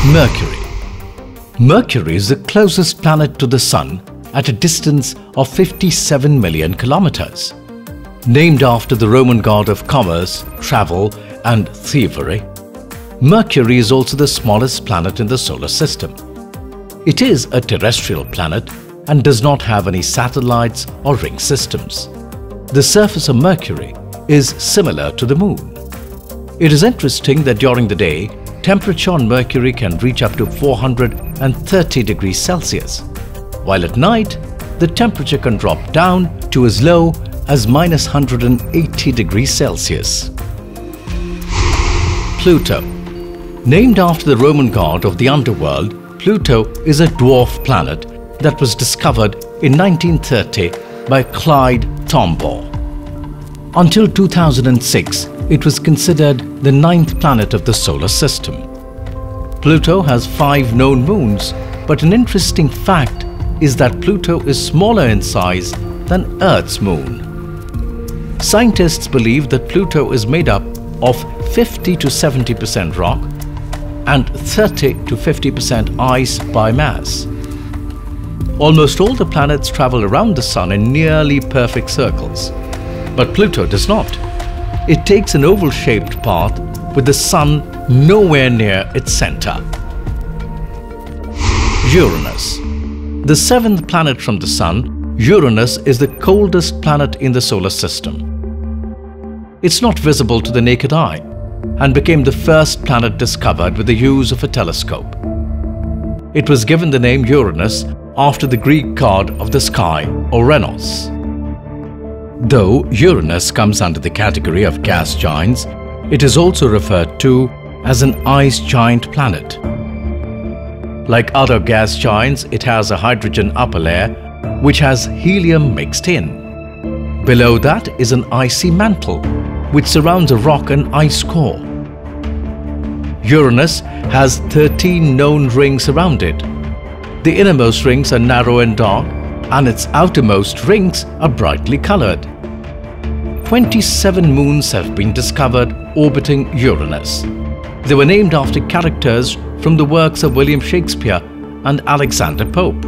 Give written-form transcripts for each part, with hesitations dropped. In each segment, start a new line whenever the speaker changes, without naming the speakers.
Mercury. Mercury is the closest planet to the Sun at a distance of 57 million kilometers. Named after the Roman god of commerce, travel and thievery, Mercury is also the smallest planet in the solar system. It is a terrestrial planet and does not have any satellites or ring systems. The surface of Mercury is similar to the Moon. It is interesting that during the day, temperature on Mercury can reach up to 430 degrees Celsius, while at night, the temperature can drop down to as low as minus 180 degrees Celsius. Pluto. Named after the Roman god of the underworld, Pluto is a dwarf planet that was discovered in 1930 by Clyde Tombaugh. Until 2006, it was considered the 9th planet of the solar system. Pluto has 5 known moons, but an interesting fact is that Pluto is smaller in size than Earth's moon. Scientists believe that Pluto is made up of 50 to 70% rock and 30 to 50% ice by mass. Almost all the planets travel around the Sun in nearly perfect circles, but Pluto does not. It takes an oval-shaped path with the Sun nowhere near its center. Uranus. The 7th planet from the Sun, Uranus is the coldest planet in the solar system. It's not visible to the naked eye and became the first planet discovered with the use of a telescope. It was given the name Uranus after the Greek god of the sky, Uranus. Though Uranus comes under the category of gas giants, it is also referred to as an ice giant planet. Like other gas giants, it has a hydrogen upper layer which has helium mixed in. Below that is an icy mantle which surrounds a rock and ice core. Uranus has 13 known rings around it. The innermost rings are narrow and dark, and its outermost rings are brightly colored. 27 moons have been discovered orbiting Uranus. They were named after characters from the works of William Shakespeare and Alexander Pope.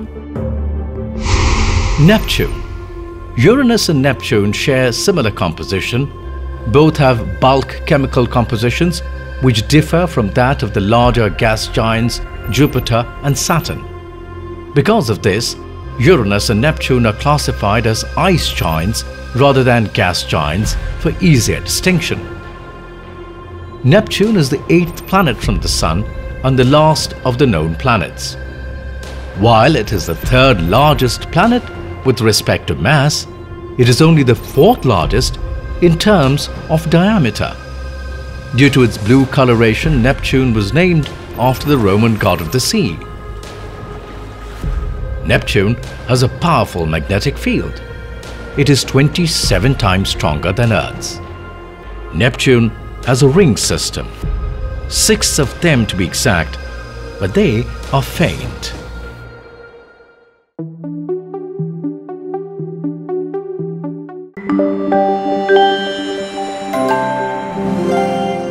Neptune. Uranus and Neptune share similar composition. Both have bulk chemical compositions which differ from that of the larger gas giants Jupiter and Saturn. Because of this, Uranus and Neptune are classified as ice giants rather than gas giants for easier distinction. Neptune is the 8th planet from the Sun and the last of the known planets. While it is the 3rd largest planet with respect to mass, it is only the 4th largest in terms of diameter. Due to its blue coloration, Neptune was named after the Roman god of the sea. Neptune has a powerful magnetic field. It is 27 times stronger than Earth's. Neptune has a ring system, 6 of them to be exact, but they are faint.